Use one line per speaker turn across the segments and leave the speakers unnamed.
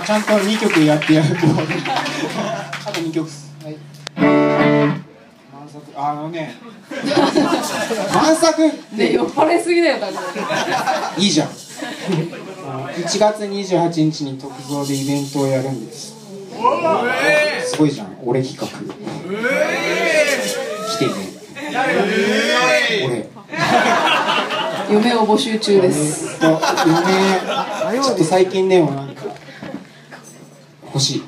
ちゃんと2曲やってやるとあと2曲っす。はい、満作、満作
ね、酔っ払いすぎだよ多分。
いいじゃん。1月28日に特造でイベントをやるんです。すごいじゃん、俺企画。来てね。俺
嫁を募集中です。
嫁ちょっと最近でもなんか欲しい。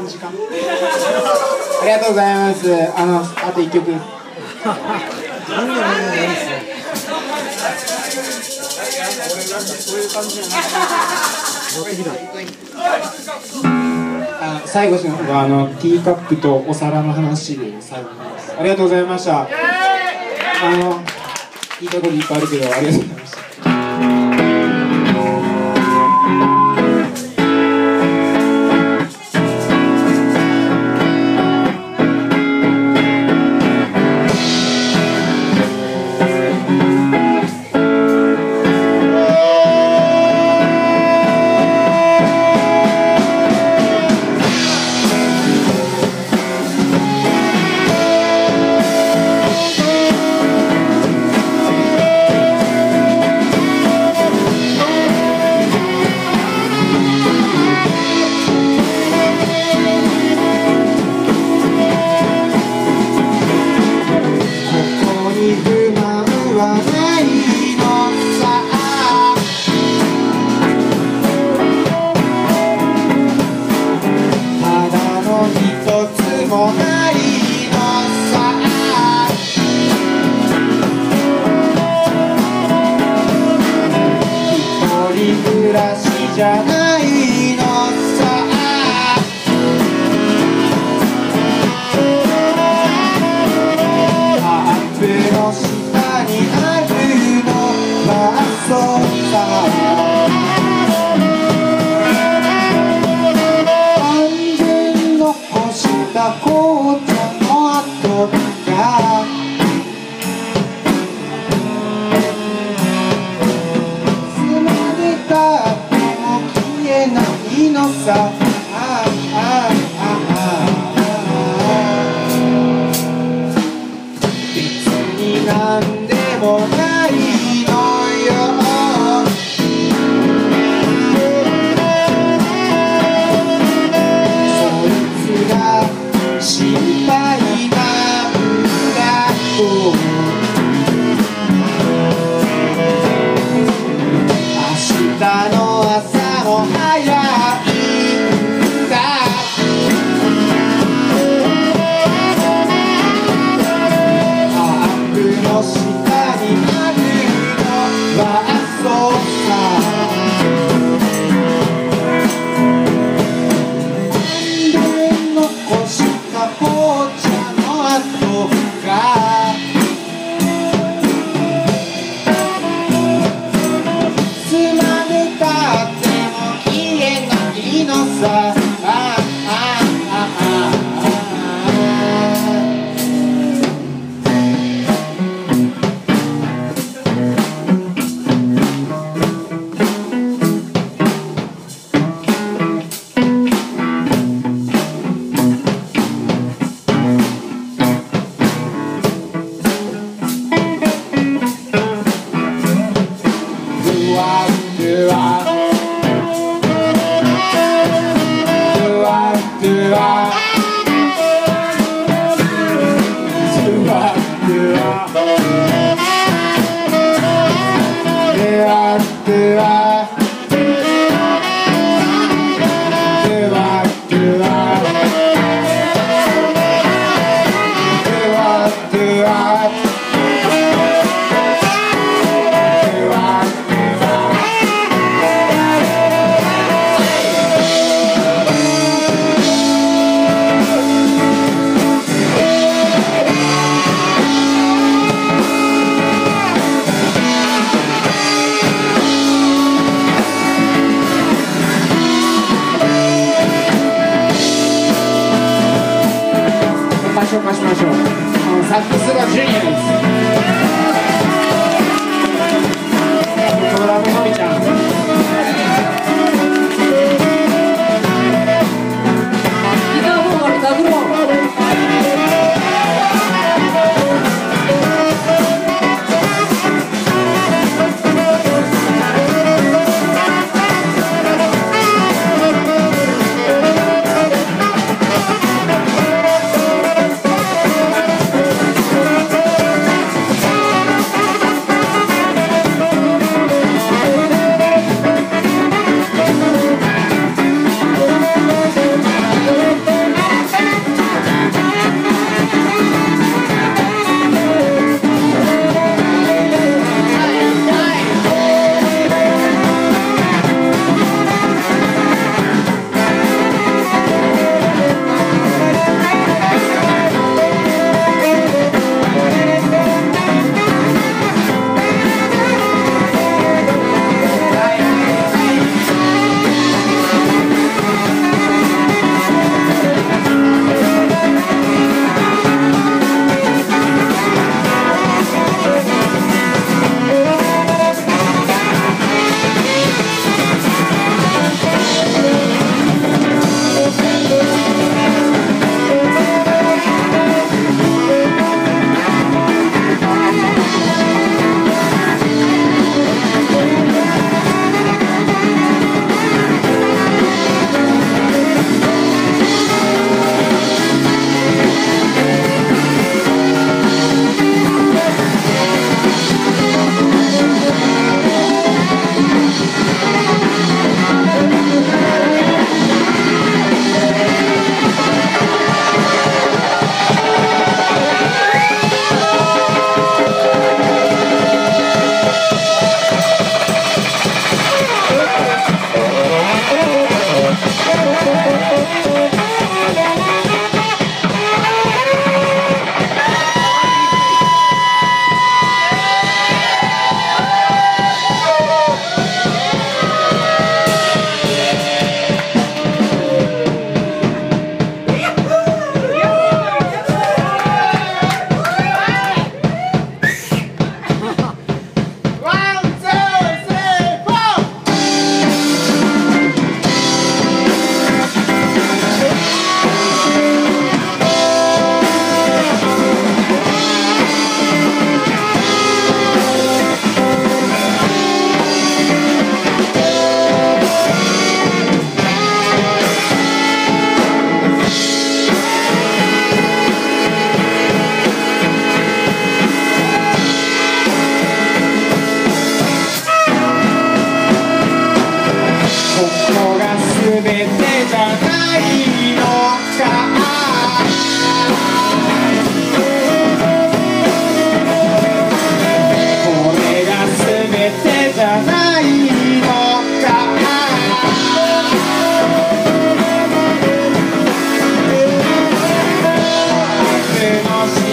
時間。ありがとうございます。あと1曲。最後のがティーカップとお皿の話で最後になります。ありがとうございました。言いたいこといっぱいあるけどありがとうございました。じゃないのさ。アップの下にあるのはそうさ。完全残した紅茶の跡がつまでたいいのさ。別になんでもないのよ。そいつが心配なんだ。明日の朝も早いんだ。アップの下にあるのはそうさ。で残した紅茶の跡がつまめたっても消えないのさ。紹介しましょう。サックスがジュニアです。ドラムのみちゃん。ギターボーカルダブロー。 ないのか。これが全てじゃないのか。明日の